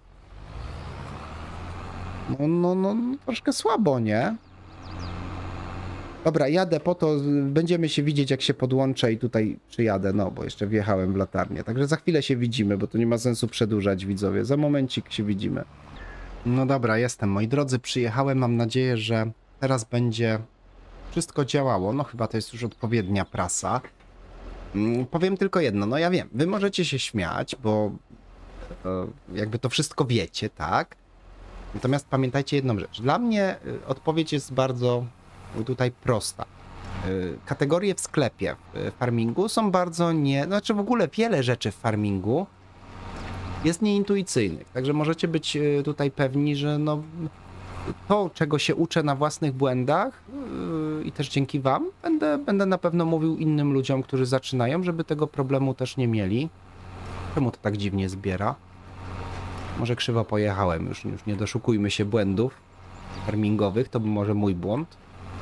No, troszkę słabo, nie? Dobra, jadę po to, będziemy się widzieć, jak się podłączę i tutaj przyjadę, no, bo jeszcze wjechałem w latarnię. Także za chwilę się widzimy, bo to nie ma sensu przedłużać, widzowie. Za momencik się widzimy. No dobra, jestem, moi drodzy, przyjechałem, mam nadzieję, że teraz będzie wszystko działało. No, chyba to jest już odpowiednia prasa. Powiem tylko jedno, no ja wiem, wy możecie się śmiać, bo jakby to wszystko wiecie, tak? Natomiast pamiętajcie jedną rzecz. Dla mnie odpowiedź jest bardzo tutaj prosta. Kategorie w sklepie w farmingu są bardzo znaczy w ogóle wiele rzeczy w farmingu jest nieintuicyjnych. Także możecie być tutaj pewni, że no to, czego się uczę na własnych błędach i też dzięki wam, będę na pewno mówił innym ludziom, którzy zaczynają, żeby tego problemu też nie mieli. Czemu to tak dziwnie zbiera? Może krzywo pojechałem, już nie doszukujmy się błędów farmingowych, to może mój błąd.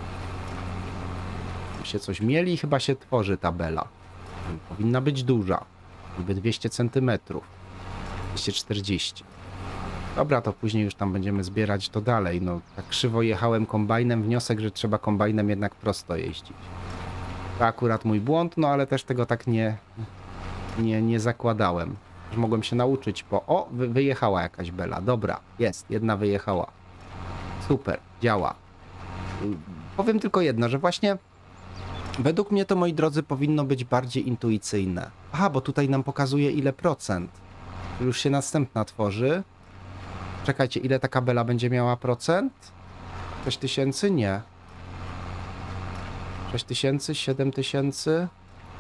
Się coś mieli i chyba się tworzy tabela. Powinna być duża, niby 200 cm, 240. Dobra, to później już tam będziemy zbierać to dalej. No, tak krzywo jechałem kombajnem, wniosek, że trzeba kombajnem jednak prosto jeździć. To akurat mój błąd, no ale też tego tak nie zakładałem. Już mogłem się nauczyć O, wyjechała jakaś bela. Dobra, jest, jedna wyjechała. Super, działa. Powiem tylko jedno, że właśnie według mnie to, moi drodzy, powinno być bardziej intuicyjne. Aha, bo tutaj nam pokazuje ile procent. Już się następna tworzy. Czekajcie, ile taka bela będzie miała procent? 6000? Nie. 6000, 7000?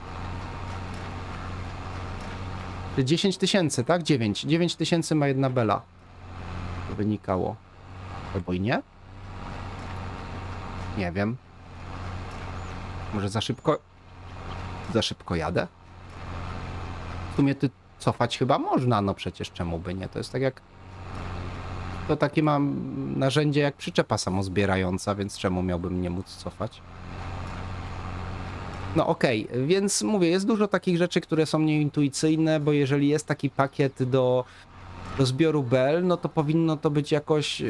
10 000, tak? 9 tysięcy ma jedna bela. To wynikało. Albo i nie? Nie wiem. Może za szybko... Za szybko jadę? W sumie ty cofać chyba można, no przecież czemu by nie? To jest tak jak... To takie mam narzędzie jak przyczepa samozbierająca, więc czemu miałbym nie móc cofać? No okej, więc mówię, jest dużo takich rzeczy, które są nieintuicyjne, bo jeżeli jest taki pakiet do zbioru bel, no to powinno to być jakoś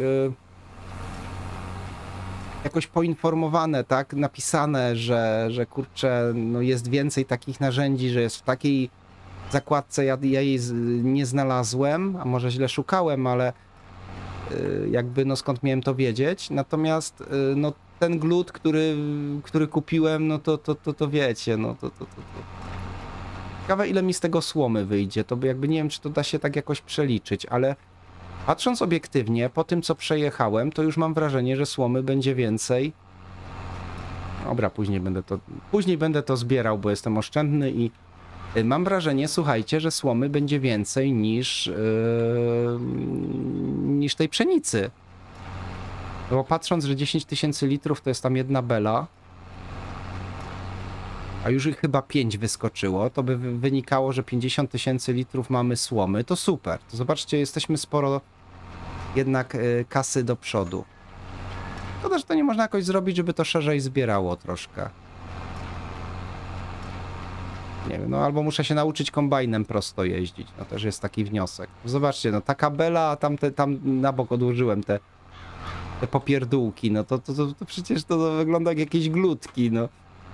poinformowane, tak? Napisane, że kurczę, no jest więcej takich narzędzi, że jest w takiej zakładce, ja jej nie znalazłem, a może źle szukałem, ale jakby no skąd miałem to wiedzieć, natomiast no ten glut, który kupiłem, no to wiecie, no to. Ciekawe, ile mi z tego słomy wyjdzie, to jakby nie wiem, czy to da się tak jakoś przeliczyć, ale patrząc obiektywnie, po tym co przejechałem, to już mam wrażenie, że słomy będzie więcej. Dobra, później będę to zbierał, bo jestem oszczędny i mam wrażenie, słuchajcie, że słomy będzie więcej niż tej pszenicy. Bo patrząc, że 10 000 litrów to jest tam jedna bela, a już ich chyba 5 wyskoczyło, to by wynikało, że 50 000 litrów mamy słomy, to super. To zobaczcie, jesteśmy sporo jednak kasy do przodu. Szkoda, że to nie można jakoś zrobić, żeby to szerzej zbierało troszkę. Nie wiem, no albo muszę się nauczyć kombajnem prosto jeździć, no też jest taki wniosek. Zobaczcie, no taka bela, a tam na bok odłożyłem te popierdółki, no to przecież to wygląda jak jakieś glutki, no.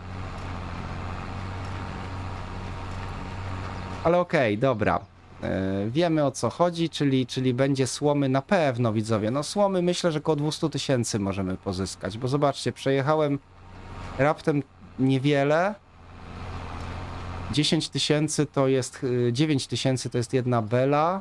Ale okej, dobra. Wiemy o co chodzi, czyli będzie słomy na pewno, widzowie. No słomy myślę, że około 200 000 możemy pozyskać, bo zobaczcie, przejechałem raptem niewiele. 10 000 to jest... 9 000 to jest jedna bela.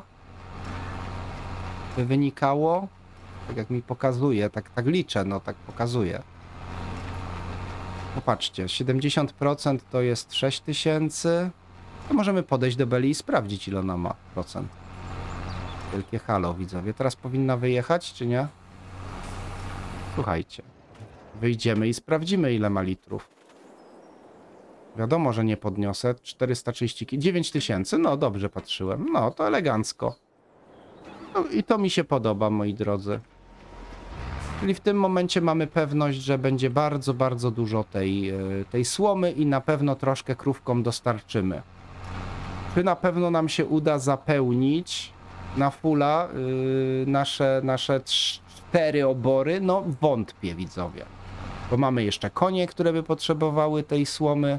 By wynikało. Tak jak mi pokazuje, tak liczę, no tak pokazuje. Popatrzcie, 70% to jest 6 000. To możemy podejść do beli i sprawdzić, ile ona ma procent. Wielkie halo, widzowie. Teraz powinna wyjechać, czy nie? Słuchajcie. Wyjdziemy i sprawdzimy, ile ma litrów. Wiadomo, że nie podniosę. 430... 9 000. No, dobrze patrzyłem. No, to elegancko. No, i to mi się podoba, moi drodzy. Czyli w tym momencie mamy pewność, że będzie bardzo, bardzo dużo tej słomy i na pewno troszkę krówkom dostarczymy. Czy na pewno nam się uda zapełnić na fulla nasze 4 obory? No wątpię, widzowie. Bo mamy jeszcze konie, które by potrzebowały tej słomy.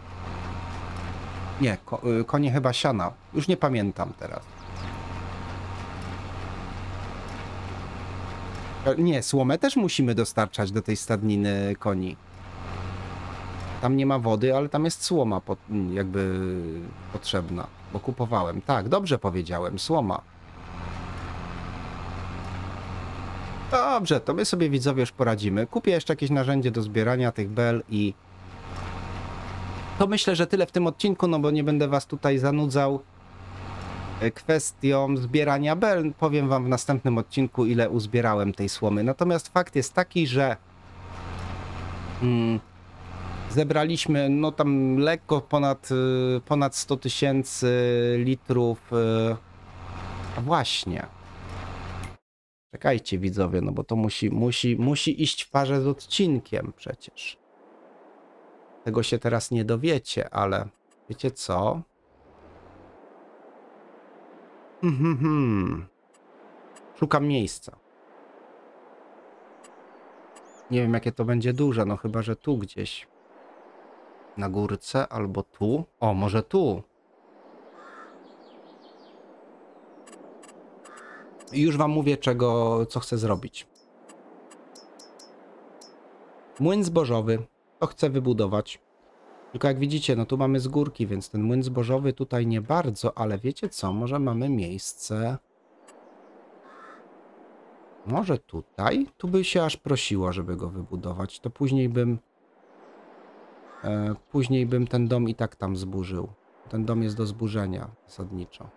Nie, konie chyba siana. Już nie pamiętam teraz. Nie, słomę też musimy dostarczać do tej stadniny koni. Tam nie ma wody, ale tam jest słoma jakby potrzebna, bo kupowałem. Tak, dobrze powiedziałem, słoma. Dobrze, to my sobie widzowie już poradzimy. Kupię jeszcze jakieś narzędzie do zbierania tych bel i to myślę, że tyle w tym odcinku, no bo nie będę was tutaj zanudzał kwestią zbierania bel. Powiem wam w następnym odcinku, ile uzbierałem tej słomy. Natomiast fakt jest taki, że zebraliśmy no tam lekko ponad 100 000 litrów. A właśnie. Czekajcie widzowie, no bo to musi iść w parze z odcinkiem przecież. Tego się teraz nie dowiecie, ale wiecie co? Szukam miejsca. Nie wiem, jakie to będzie duże, no chyba, że tu gdzieś. Na górce albo tu. O, może tu. I już wam mówię, co chcę zrobić. Młyn zbożowy. To chcę wybudować. Tylko jak widzicie, no tu mamy z górki, więc ten młyn zbożowy tutaj nie bardzo, ale wiecie co? Może mamy miejsce. Może tutaj? Tu by się aż prosiło, żeby go wybudować. To później bym ten dom i tak tam zburzył. Ten dom jest do zburzenia zasadniczo.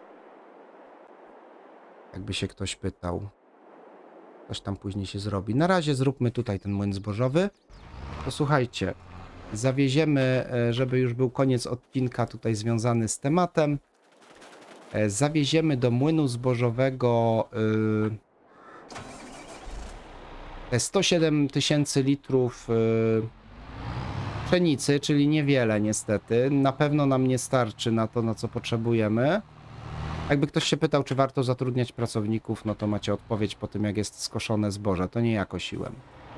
Jakby się ktoś pytał. Coś tam później się zrobi. Na razie zróbmy tutaj ten młyn zbożowy. To słuchajcie, zawieziemy, żeby już był koniec odcinka tutaj związany z tematem. Zawieziemy do młynu zbożowego te 107 000 litrów pszenicy, czyli niewiele niestety. Na pewno nam nie starczy na to, na co potrzebujemy. Jakby ktoś się pytał, czy warto zatrudniać pracowników, no to macie odpowiedź po tym, jak jest skoszone zboże. To nie ja kosiłem.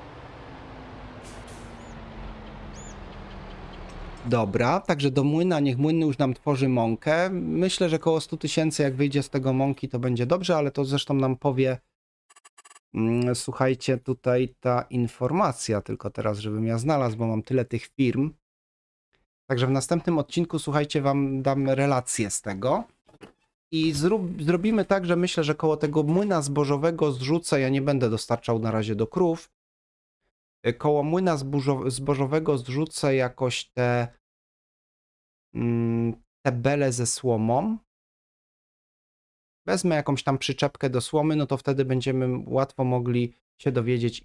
Dobra, także do młyna, niech młyn już nam tworzy mąkę. Myślę, że około 100 000, jak wyjdzie z tego mąki, to będzie dobrze, ale to zresztą nam powie, słuchajcie, tutaj ta informacja, tylko teraz, żebym ja znalazł, bo mam tyle tych firm. Także w następnym odcinku, słuchajcie, wam dam relację z tego. I zrobimy tak, że myślę, że koło tego młyna zbożowego zrzucę, ja nie będę dostarczał na razie do krów. Koło młyna zbożowego zrzucę jakoś te bele ze słomą. Wezmę jakąś tam przyczepkę do słomy, no to wtedy będziemy łatwo mogli się dowiedzieć,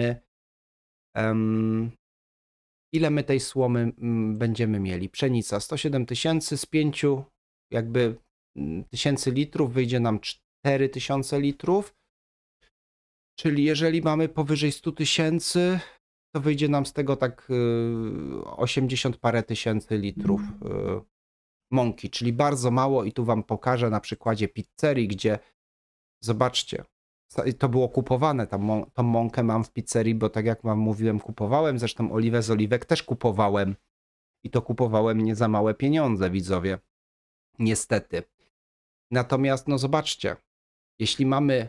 ile my tej słomy będziemy mieli. Pszenica 107 000 z 5 jakby tysięcy litrów, wyjdzie nam 4000 litrów. Czyli jeżeli mamy powyżej 100 000, to wyjdzie nam z tego tak 80 parę tysięcy litrów mąki, czyli bardzo mało i tu wam pokażę na przykładzie pizzerii, gdzie zobaczcie, to było kupowane, tą mąkę mam w pizzerii, bo tak jak wam mówiłem, kupowałem, zresztą oliwę z oliwek też kupowałem i to kupowałem nie za małe pieniądze, widzowie, niestety. Natomiast no zobaczcie, jeśli mamy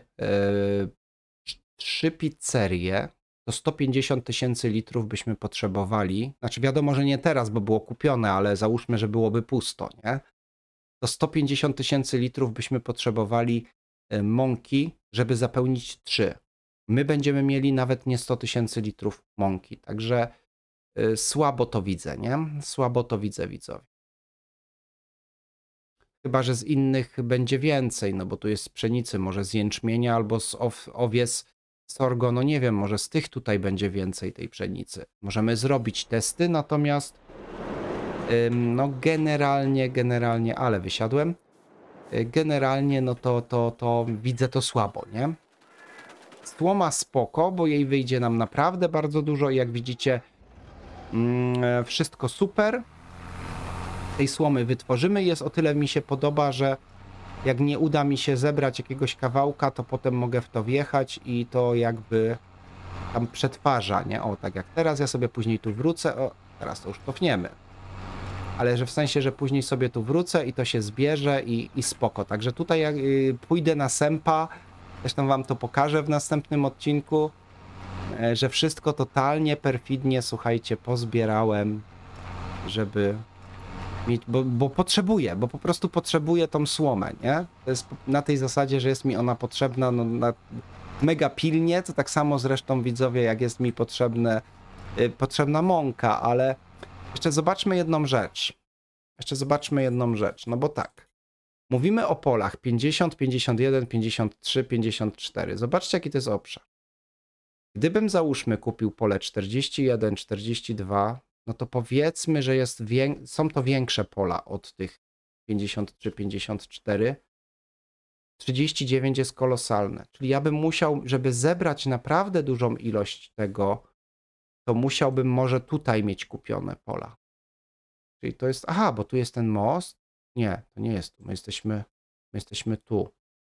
3 pizzerie, to 150 000 litrów byśmy potrzebowali. Znaczy wiadomo, że nie teraz, bo było kupione, ale załóżmy, że byłoby pusto, nie? To 150 000 litrów byśmy potrzebowali mąki, żeby zapełnić 3. My będziemy mieli nawet nie 100 000 litrów mąki, także słabo to widzę, nie? Słabo to widzę, widzowie. Chyba że z innych będzie więcej, no bo tu jest z pszenicy, może z jęczmienia albo z owiec, sorgo, no nie wiem, może z tych tutaj będzie więcej tej pszenicy. Możemy zrobić testy, natomiast no generalnie, ale wysiadłem. Generalnie no to widzę to słabo, nie? Słoma spoko, bo jej wyjdzie nam naprawdę bardzo dużo i jak widzicie wszystko super. Tej słomy wytworzymy. Jest o tyle mi się podoba, że jak nie uda mi się zebrać jakiegoś kawałka, to potem mogę w to wjechać i to jakby tam przetwarza, nie? O, tak jak teraz, ja sobie później tu wrócę, o, teraz to już cofniemy. Ale że w sensie, że później sobie tu wrócę i to się zbierze i spoko. Także tutaj jak pójdę na sępa, zresztą wam to pokażę w następnym odcinku, że wszystko totalnie perfidnie, słuchajcie, pozbierałem, żeby mieć, bo potrzebuję, bo po prostu potrzebuję tą słomę, nie? To jest na tej zasadzie, że jest mi ona potrzebna, no, mega pilnie, to tak samo zresztą widzowie, jak jest mi potrzebna mąka, ale jeszcze zobaczmy jedną rzecz. No bo tak, mówimy o polach 50, 51, 53, 54. Zobaczcie, jaki to jest obszar. Gdybym, załóżmy, kupił pole 41, 42, no to powiedzmy, że są to większe pola od tych 53, 54. 39 jest kolosalne. Czyli ja bym musiał, żeby zebrać naprawdę dużą ilość tego, to musiałbym może tutaj mieć kupione pola. Czyli to jest, aha, bo tu jest ten most. Nie, to nie jest tu. My jesteśmy tu.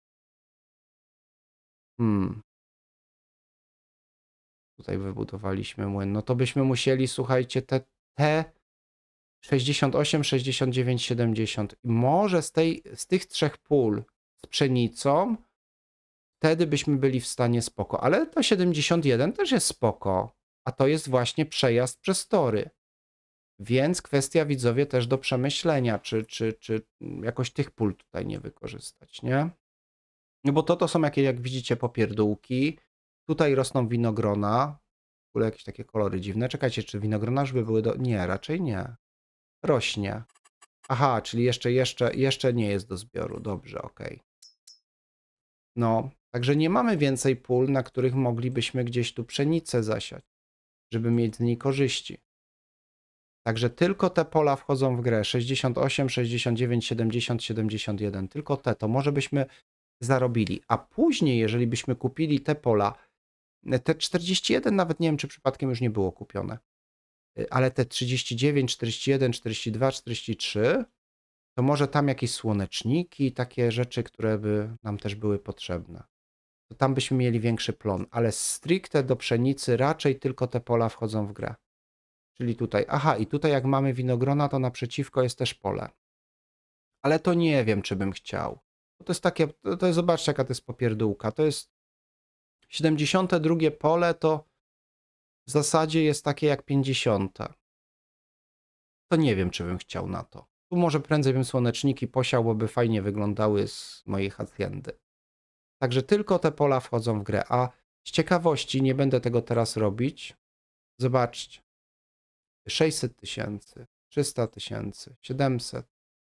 Tutaj wybudowaliśmy młyn. No to byśmy musieli, słuchajcie, te 68, 69, 70. I może z tych trzech pól z pszenicą wtedy byśmy byli w stanie spoko. Ale to 71 też jest spoko. A to jest właśnie przejazd przez tory. Więc kwestia, widzowie, też do przemyślenia, czy jakoś tych pól tutaj nie wykorzystać, nie? No bo to są jak widzicie, popierdółki. Tutaj rosną winogrona. W ogóle jakieś takie kolory dziwne. Czekajcie, czy winogrona już by były do... Nie, raczej nie. Rośnie. Aha, czyli jeszcze nie jest do zbioru. Dobrze, okej. No, także nie mamy więcej pól, na których moglibyśmy gdzieś tu pszenicę zasiać, żeby mieć z niej korzyści. Także tylko te pola wchodzą w grę. 68, 69, 70, 71. Tylko to może byśmy zarobili. A później, jeżeli byśmy kupili te pola, te 41 nawet nie wiem, czy przypadkiem już nie było kupione, ale te 39, 41, 42, 43, to może tam jakieś słoneczniki, takie rzeczy, które by nam też były potrzebne. To tam byśmy mieli większy plon, ale stricte do pszenicy raczej tylko te pola wchodzą w grę. Czyli tutaj, aha, i tutaj jak mamy winogrona, to naprzeciwko jest też pole. Ale to nie wiem, czy bym chciał. To jest takie, zobaczcie, jaka to jest popierdółka. To jest 72 pole, to w zasadzie jest takie jak 50. To nie wiem, czy bym chciał na to. Tu może prędzej bym słoneczniki posiał, bo by fajnie wyglądały z mojej haciendy. Także tylko te pola wchodzą w grę. A z ciekawości, nie będę tego teraz robić. Zobaczcie. 600 tysięcy, 300 tysięcy, 700,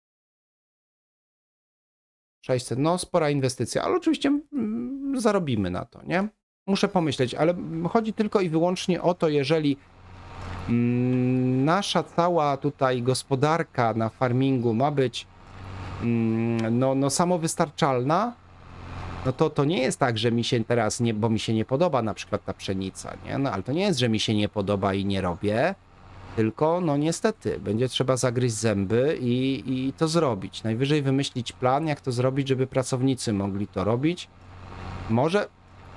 600. No, spora inwestycja, ale oczywiście zarobimy na to, nie? Muszę pomyśleć, ale chodzi tylko i wyłącznie o to, jeżeli nasza cała tutaj gospodarka na farmingu ma być no samowystarczalna, no to nie jest tak, że mi się teraz nie, bo mi się nie podoba na przykład ta pszenica, nie? No ale to nie jest, że mi się nie podoba i nie robię, tylko no niestety będzie trzeba zagryźć zęby i to zrobić. Najwyżej wymyślić plan, jak to zrobić, żeby pracownicy mogli to robić. Może...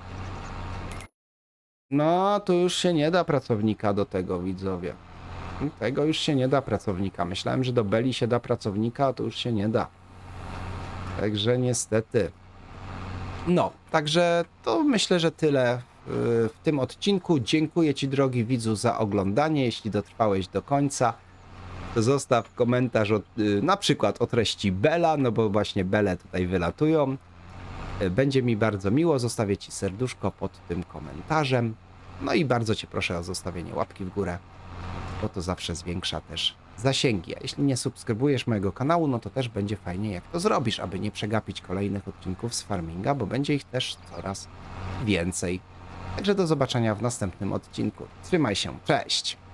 No, tu już się nie da pracownika do tego, widzowie. Tego już się nie da pracownika. Myślałem, że do Beli się da pracownika, a to już się nie da. Także niestety. No, także to myślę, że tyle w tym odcinku. Dziękuję Ci, drogi widzu, za oglądanie. Jeśli dotrwałeś do końca, to zostaw komentarz na przykład o treści Bela, no bo właśnie Bele tutaj wylatują. Będzie mi bardzo miło, zostawię Ci serduszko pod tym komentarzem. No i bardzo Cię proszę o zostawienie łapki w górę, bo to zawsze zwiększa też zasięgi. A jeśli nie subskrybujesz mojego kanału, no to też będzie fajnie, jak to zrobisz, aby nie przegapić kolejnych odcinków z farminga, bo będzie ich też coraz więcej. Także do zobaczenia w następnym odcinku. Trzymaj się, cześć!